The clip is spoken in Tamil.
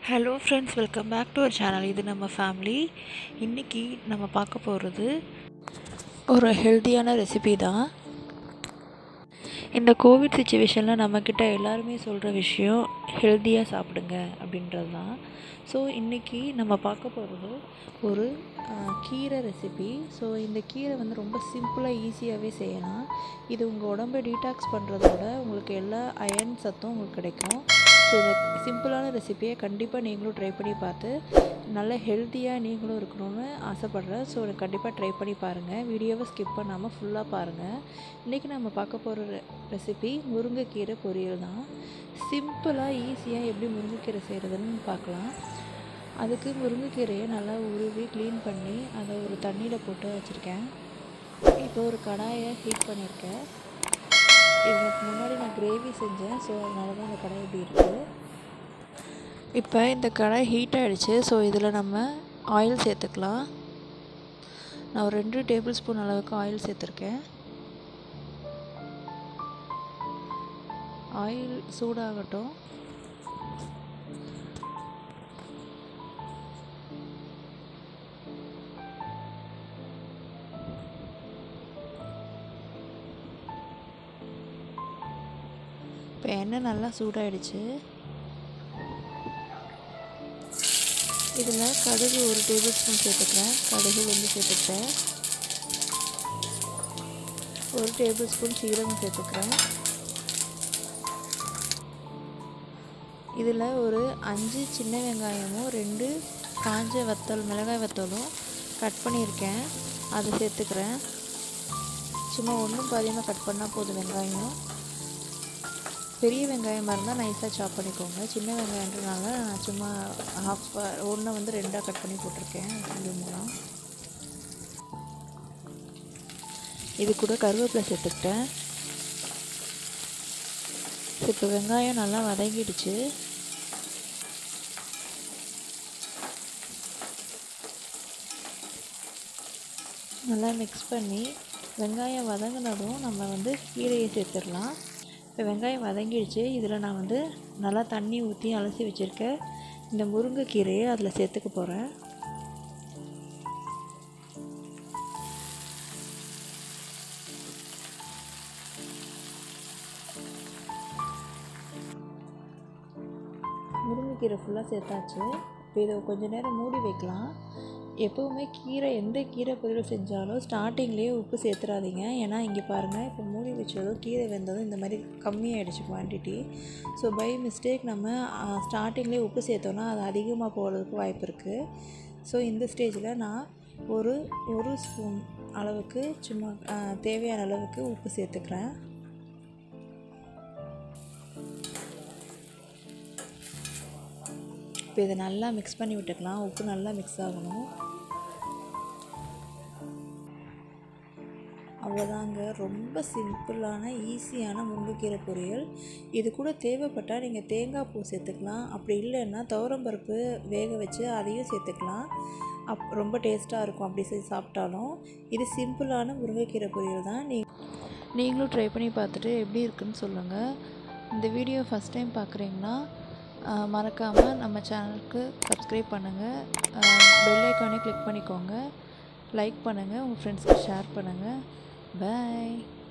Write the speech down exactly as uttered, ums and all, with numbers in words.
Hello friends, welcome back to our channel. இது நம்ம ஃபேமிலி. இன்றைக்கி நம்ம பார்க்க போகிறது ஒரு ஹெல்த்தியான ரெசிபி தான். இந்த கோவிட் சுச்சுவேஷனில் நம்மக்கிட்ட எல்லாருமே சொல்கிற விஷயம் ஹெல்த்தியாக சாப்பிடுங்க அப்படின்றது தான். ஸோ இன்றைக்கி நம்ம பார்க்க போகிறது ஒரு கீரை ரெசிபி. ஸோ இந்த கீரை வந்து ரொம்ப சிம்பிளாக ஈஸியாகவே செய்யலாம். இது உங்கள் உடம்பை டீடாக்ஸ் பண்ணுறதோட உங்களுக்கு எல்லா அயர்ன் சத்தும் உங்களுக்கு கிடைக்கும். ஸோ இந்த சிம்பிளான ரெசிபியை கண்டிப்பாக நீங்களும் ட்ரை பண்ணி பார்த்து நல்ல ஹெல்த்தியாக நீங்களும் இருக்கணும்னு ஆசைப்பட்றேன். ஸோ கண்டிப்பாக ட்ரை பண்ணி பாருங்கள். வீடியோவை ஸ்கிப் பண்ணாமல் ஃபுல்லாக பாருங்கள். இன்றைக்கி நம்ம பார்க்க போகிற ரெ ரெசிபி முருங்கைக்கீரை பொரியல் தான். சிம்பிளாக ஈஸியாக எப்படி முருங்கைக்கீரை செய்கிறதுன்னு பார்க்கலாம். அதுக்கு முருங்கைக்கீரையை நல்லா உருவி க்ளீன் பண்ணி அதை ஒரு தண்ணியில் போட்டு வச்சுருக்கேன். இப்போ ஒரு கடாயை ஹீட் பண்ணியிருக்கேன். இதுக்கு முன்னாடி நான் கிரேவி செஞ்சேன். ஸோ அதனால தான் இந்த கடாய் இப்படி இருக்குது. இப்போ இந்த கடாய் ஹீட் ஆகிடுச்சு. ஸோ இதில் நம்ம ஆயில் சேர்த்துக்கலாம். நான் ஒரு ரெண்டு டேபிள் ஸ்பூன் அளவுக்கு ஆயில் சேர்த்துருக்கேன். ஆயில் சூடாகட்டும். இப்போ எண்ணெய் நல்லா சூடாகிடுச்சு. இதில் கடுகு ஒரு டேபிள் ஸ்பூன் சேர்த்துக்கிறேன். கடுகு வந்து சேர்த்துக்கிறேன். ஒரு டேபிள் ஸ்பூன் சீரகம் சேர்த்துக்கிறேன். இதில் ஒரு அஞ்சு சின்ன வெங்காயமும் ரெண்டு காஞ்ச வத்தல் மிளகாய் வத்தலும் கட் பண்ணியிருக்கேன். அதை சேர்த்துக்கிறேன். சும்மா ஒன்றும் பாதியமாக கட் பண்ணால் போதும். வெங்காயம் பெரிய வெங்காயமாக இருந்தால் நைஸாக சாப் பண்ணிக்கோங்க. சின்ன வெங்காயன்றனால நான் சும்மா ஹாஃப் ஒன்றை வந்து ரெண்டாக கட் பண்ணி போட்டிருக்கேன். ரெண்டு மூணாக இது கூட கருவேப்பிலை சேர்த்துக்கிட்டேன். இப்போ வெங்காயம் நல்லா வதங்கிடுச்சு. நல்லா மிக்ஸ் பண்ணி வெங்காயம் வதங்கினதும் நம்ம வந்து கீரையை சேர்த்துடலாம். இப்போ வெங்காயம் வதங்கிடுச்சு. இதில் நான் வந்து நல்லா தண்ணி ஊற்றி அலசி வச்சுருக்கேன் இந்த முருங்கைக்கீரையை அதில் சேர்த்துக்க போகிறேன். முருங்கைக்கீரை ஃபுல்லாக சேர்த்தாச்சு. இப்போ இதை கொஞ்சம் நேரம் மூடி வைக்கலாம். எப்போவுமே கீரை எந்த கீரை பொரியல் செஞ்சாலும் ஸ்டார்டிங்லேயே உப்பு சேர்த்துறாதீங்க. ஏன்னா இங்கே பாருங்கள், இப்போ மூடி வச்சதும் கீரை வெந்ததும் இந்த மாதிரி கம்மியாகிடுச்சு குவான்டிட்டி. ஸோ பை மிஸ்டேக் நம்ம ஸ்டார்டிங்லேயே உப்பு சேர்த்தோன்னா அது அதிகமாக போகிறதுக்கு வாய்ப்பு இருக்குது. ஸோ இந்த ஸ்டேஜில் நான் ஒரு ஒரு ஸ்பூன் அளவுக்கு சும்மா தேவையான அளவுக்கு உப்பு சேர்த்துக்கிறேன். இப்போ இதை நல்லா மிக்ஸ் பண்ணி விட்டுக்கலாம். உப்பு நல்லா மிக்ஸ் ஆகணும். அவ்வளோதாங்க. ரொம்ப சிம்பிளான ஈஸியான முருங்கைக்கீரை பொரியல். இது கூட தேவைப்பட்டால் நீங்கள் தேங்காய் பூ சேர்த்துக்கலாம். அப்படி இல்லைன்னா துவரம்பருப்பு வேக வச்சு அதையும் சேர்த்துக்கலாம். அப் ரொம்ப டேஸ்ட்டாக இருக்கும் அப்படி செஞ்சு சாப்பிட்டாலும். இது சிம்பிளான முருங்கைக்கீரை பொரியல் தான். நீ நீங்களும் ட்ரை பண்ணி பார்த்துட்டு எப்படி இருக்குன்னு சொல்லுங்கள். இந்த வீடியோ ஃபஸ்ட் டைம் பார்க்குறீங்கன்னா மறக்காமல் நம்ம சேனலுக்கு சப்ஸ்கிரைப் பண்ணுங்கள். பெல் ஐக்கானே கிளிக் பண்ணிக்கோங்க. லைக் பண்ணுங்கள். உங்கள் ஃப்ரெண்ட்ஸ்க்கு ஷேர் பண்ணுங்கள். பாய்.